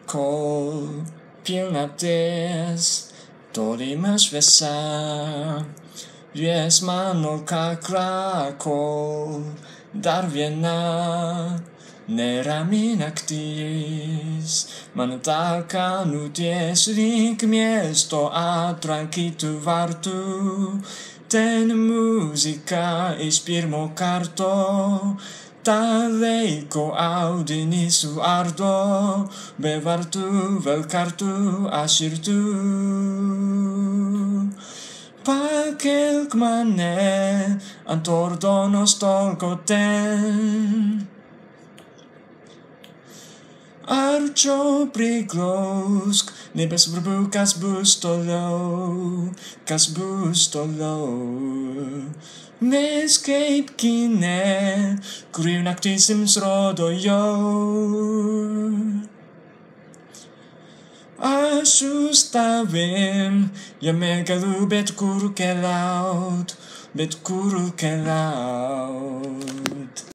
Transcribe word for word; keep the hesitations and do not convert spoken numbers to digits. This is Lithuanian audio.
kol pilnaties tolimas šviesa. Vies mano kaklā, kol dar viena nerami naktis. Man tā kā nuties lyg miesto atrankytų vartų. Ten muzika iš pirmo karto, tā laiko audinį suardo, be vartų vėl kartu aš ir tu. Pakelk mane ant ordono stolko ten. Arčiau priglausk, nebesvarbu, kas bus toliau, kas bus toliau. Mes kaip kine, kur jau naktis jums rodo jau. Aš su tavim, jame galiu bet kur keliaut, bet kur keliaut.